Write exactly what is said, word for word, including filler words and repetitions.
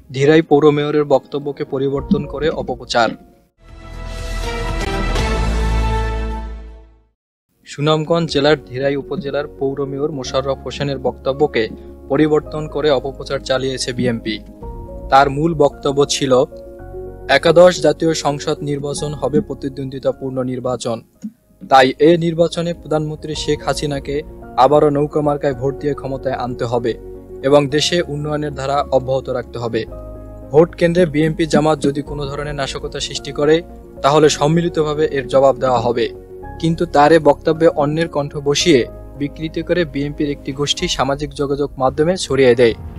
ধীরাই পৌর মেয়রের বক্তব্যকে পরিবর্তন করে অপপ্রচার। সুনামগঞ্জ জেলার ধীরাই উপজেলার পৌর মেয়র মোশাররফ হোসেনের বক্তব্যকে পরিবর্তন করে অপপ্রচার চালিয়েছে বিএনপি। তার মূল বক্তব্য ছিল, একাদশ জাতীয় সংসদ নির্বাচন হবে প্রতিদ্বন্দ্বিতাপূর্ণ নির্বাচন, তাই এ নির্বাচনে প্রধানমন্ত্রী শেখ হাসিনাকে আবারও নৌকা মার্কায় ভোট দিয়ে ক্ষমতায় আনতে হবে এবং দেশে উন্নয়নের ধারা অব্যাহত রাখতে হবে। ভোট কেন্দ্রে বিএনপি জামাত যদি কোনো ধরনের নাশকতা সৃষ্টি করে তাহলে সম্মিলিতভাবে এর জবাব দেওয়া হবে। কিন্তু তার এ বক্তব্যে অন্যের কণ্ঠ বসিয়ে বিকৃতি করে বিএনপির একটি গোষ্ঠী সামাজিক যোগাযোগ মাধ্যমে ছড়িয়ে দেয়